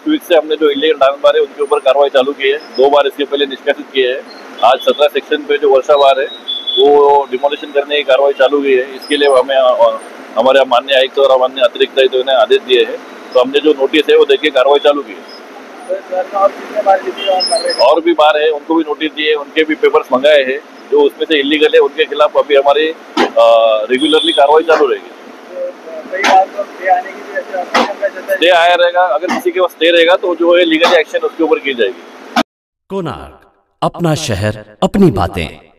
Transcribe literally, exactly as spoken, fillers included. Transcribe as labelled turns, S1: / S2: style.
S1: Week से हमने जो इलीगल डायमंड बार है उनके ऊपर कार्रवाई चालू की है। दो बार इसके पहले निष्कासित किए हैं। आज सत्रह सेक्शन पे जो वर्षा बार है वो डिमोलिशन करने की कार्रवाई चालू की है। इसके लिए हमें हमारे माननीय आयुक्त और माननीय अतिरिक्त आयुक्त ने आदेश दिए हैं, तो हमने जो नोटिस है वो देख के कार्रवाई चालू की है। और भी बार है उनको भी नोटिस दिए, उनके भी पेपर्स मंगाए हैं। जो उसमें से इलीगल है उनके खिलाफ अभी हमारी रेगुलरली कार्रवाई चालू रहेगी। स्टे आया रहेगा, अगर किसी के पास स्टे रहेगा तो जो है लीगल एक्शन उसके ऊपर की जाएगी।
S2: कोणार्क, अपना शहर अपनी बातें।